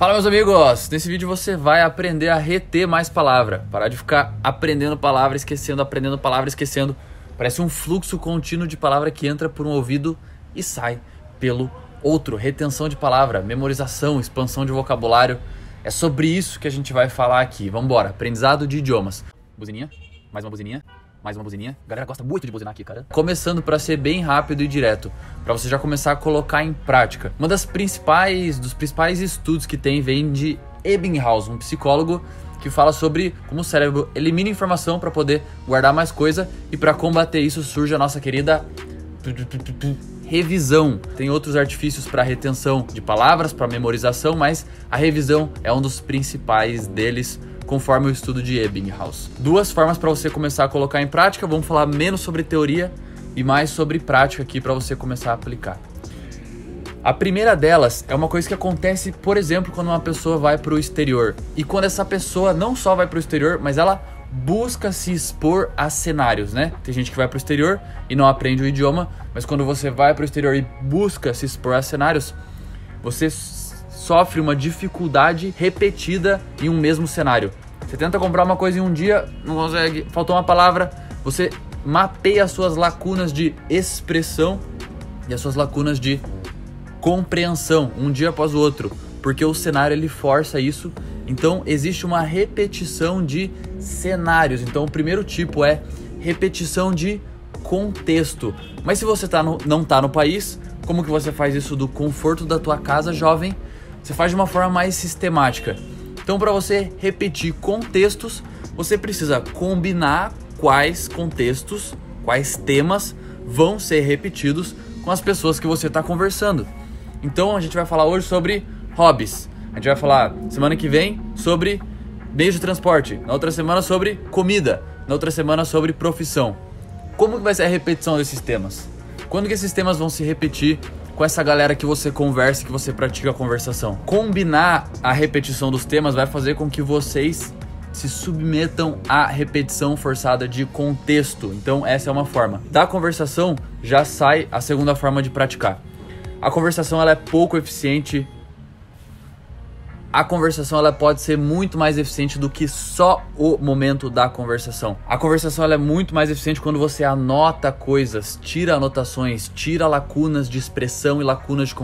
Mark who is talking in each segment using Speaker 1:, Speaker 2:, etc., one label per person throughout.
Speaker 1: Fala, meus amigos! Nesse vídeo você vai aprender a reter mais palavra. Parar de ficar aprendendo palavra, esquecendo. Parece um fluxo contínuo de palavra que entra por um ouvido e sai pelo outro. Retenção de palavra, memorização, expansão de vocabulário. É sobre isso que a gente vai falar aqui. Vamos embora. Aprendizado de idiomas. Buzininha, mais uma buzininha. Mais uma buzininha. A galera gosta muito de buzinar aqui, cara. Começando para ser bem rápido e direto, para você já começar a colocar em prática. Dos principais estudos que tem vem de Ebbinghaus, um psicólogo que fala sobre como o cérebro elimina informação para poder guardar mais coisa, e para combater isso surge a nossa querida revisão. Tem outros artifícios para retenção de palavras, para memorização, mas a revisão é um dos principais deles, conforme o estudo de Ebbinghaus. Duas formas para você começar a colocar em prática. Vamos falar menos sobre teoria e mais sobre prática aqui para você começar a aplicar. A primeira delas é uma coisa que acontece, por exemplo, quando uma pessoa vai para o exterior. E quando essa pessoa não só vai para o exterior, mas ela busca se expor a cenários, né? Tem gente que vai para o exterior e não aprende o idioma, mas quando você vai para o exterior e busca se expor a cenários, você sofre uma dificuldade repetida em um mesmo cenário. Você tenta comprar uma coisa em um dia, não consegue, faltou uma palavra, você mapeia as suas lacunas de expressão e as suas lacunas de compreensão, um dia após o outro, porque o cenário ele força isso. Então existe uma repetição de cenários. Então o primeiro tipo é repetição de contexto. Mas se você não está no país, como que você faz isso do conforto da tua casa, jovem? Você faz de uma forma mais sistemática. Então, para você repetir contextos, você precisa combinar quais contextos, quais temas vão ser repetidos com as pessoas que você está conversando. Então, a gente vai falar hoje sobre hobbies. A gente vai falar semana que vem sobre meios de transporte. Na outra semana sobre comida. Na outra semana sobre profissão. Como que vai ser a repetição desses temas? Quando que esses temas vão se repetir com essa galera que você conversa, que você pratica a conversação? Combinar a repetição dos temas vai fazer com que vocês se submetam à repetição forçada de contexto. Então essa é uma forma. Da conversação já sai a segunda forma de praticar. A conversação ela é pouco eficiente. A conversação ela pode ser muito mais eficiente do que só o momento da conversação. A conversação ela é muito mais eficiente quando você anota coisas, tira anotações, tira lacunas de expressão e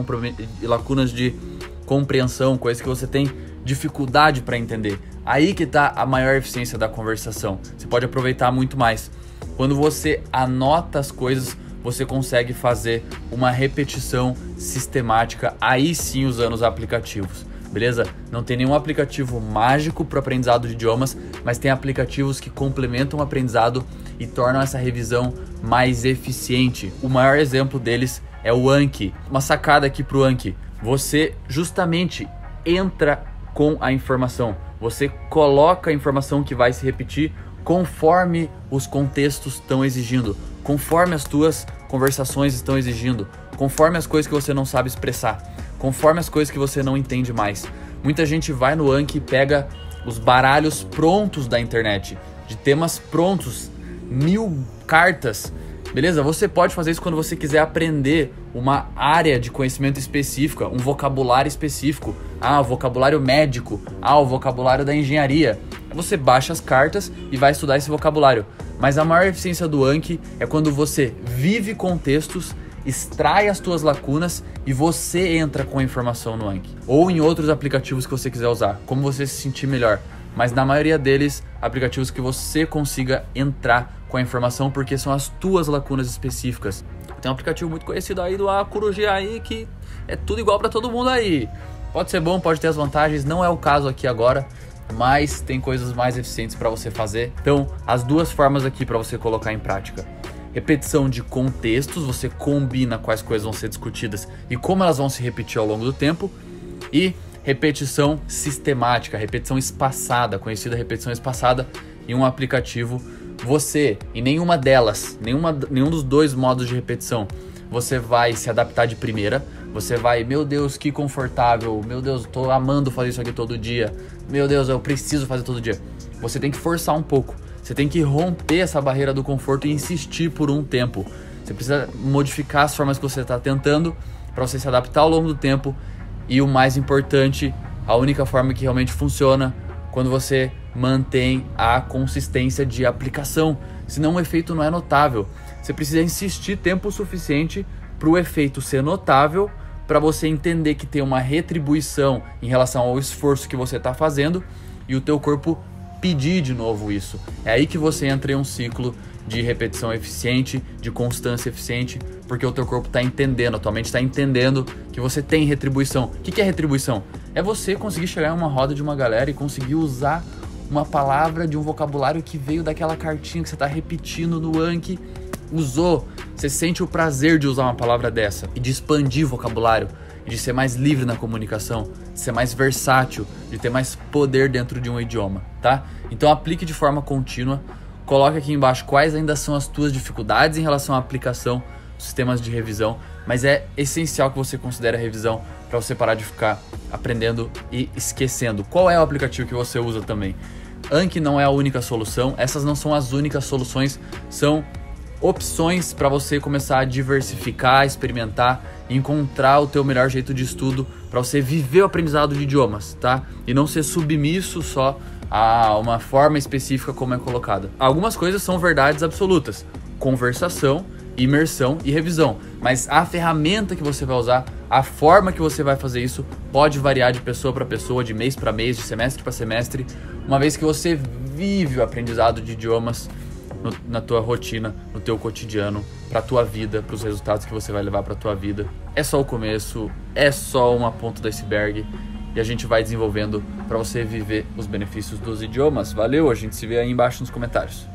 Speaker 1: lacunas de compreensão, coisas que você tem dificuldade para entender. Aí que está a maior eficiência da conversação. Você pode aproveitar muito mais. Quando você anota as coisas, você consegue fazer uma repetição sistemática, aí sim usando os aplicativos. Beleza? Não tem nenhum aplicativo mágico para aprendizado de idiomas, mas tem aplicativos que complementam o aprendizado e tornam essa revisão mais eficiente. O maior exemplo deles é o Anki. Uma sacada aqui pro Anki: você justamente entra com a informação, você coloca a informação que vai se repetir conforme os contextos estão exigindo, conforme as tuas conversações estão exigindo, conforme as coisas que você não sabe expressar, conforme as coisas que você não entende mais. Muita gente vai no Anki e pega os baralhos prontos da internet, de temas prontos, 1000 cartas. Beleza? Você pode fazer isso quando você quiser aprender uma área de conhecimento específica, um vocabulário específico. O vocabulário médico. O vocabulário da engenharia. Você baixa as cartas e vai estudar esse vocabulário. Mas a maior eficiência do Anki é quando você vive contextos, extrai as tuas lacunas e você entra com a informação no Anki. Ou em outros aplicativos que você quiser usar, como você se sentir melhor. Mas na maioria deles, aplicativos que você consiga entrar com a informação, porque são as tuas lacunas específicas. Tem um aplicativo muito conhecido aí do Akurugi aí, que é tudo igual para todo mundo aí. Pode ser bom, pode ter as vantagens, não é o caso aqui agora, mas tem coisas mais eficientes para você fazer. Então, as duas formas aqui para você colocar em prática: repetição de contextos, você combina quais coisas vão ser discutidas e como elas vão se repetir ao longo do tempo, e repetição sistemática, repetição espaçada, conhecida repetição espaçada em um aplicativo. Você, em nenhuma delas, nenhum dos dois modos de repetição, você vai se adaptar de primeira. Você vai, meu Deus, que confortável, meu Deus, tô amando fazer isso aqui todo dia, meu Deus, eu preciso fazer todo dia. Você tem que forçar um pouco. Você tem que romper essa barreira do conforto e insistir por um tempo. Você precisa modificar as formas que você está tentando para você se adaptar ao longo do tempo. E o mais importante, a única forma que realmente funciona quando você mantém a consistência de aplicação, senão o efeito não é notável. Você precisa insistir tempo suficiente para o efeito ser notável, para você entender que tem uma retribuição em relação ao esforço que você está fazendo e o teu corpo pedir de novo isso. É aí que você entra em um ciclo de repetição eficiente, de constância eficiente, porque o teu corpo está entendendo, a tua mente está entendendo que você tem retribuição. O que é retribuição? É você conseguir chegar em uma roda de uma galera e conseguir usar uma palavra de um vocabulário que veio daquela cartinha que você está repetindo no Anki, usou. Você sente o prazer de usar uma palavra dessa e de expandir o vocabulário, e de ser mais livre na comunicação, de ser mais versátil, de ter mais poder dentro de um idioma, tá? Então aplique de forma contínua. Coloque aqui embaixo quais ainda são as tuas dificuldades em relação à aplicação dos sistemas de revisão, mas é essencial que você considere a revisão para você parar de ficar aprendendo e esquecendo. Qual é o aplicativo que você usa também? Anki não é a única solução, essas não são as únicas soluções, são opções para você começar a diversificar, experimentar, encontrar o teu melhor jeito de estudo para você viver o aprendizado de idiomas, tá? E não ser submisso só a uma forma específica como é colocada. Algumas coisas são verdades absolutas: conversação, imersão e revisão. Mas a ferramenta que você vai usar, a forma que você vai fazer isso, pode variar de pessoa para pessoa, de mês para mês, de semestre para semestre, uma vez que você vive o aprendizado de idiomas na tua rotina, no teu cotidiano, para tua vida, para os resultados que você vai levar para tua vida. É só o começo, é só uma ponta do iceberg e a gente vai desenvolvendo para você viver os benefícios dos idiomas. Valeu, a gente se vê aí embaixo nos comentários.